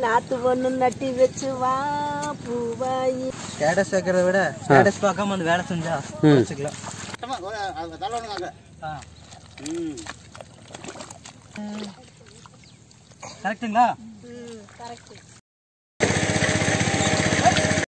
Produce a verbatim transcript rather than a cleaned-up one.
நாத்து ஒண்ணு நட்டி வச்சு வா பூவாயி. ஸ்டேட்டஸ் வைக்கிறத விட ஸ்டேட்டஸ் பார்க்காம அந்த வேலை செஞ்சா வச்சுக்கலாம். கரெக்டுங்களா? கரெக்ட்.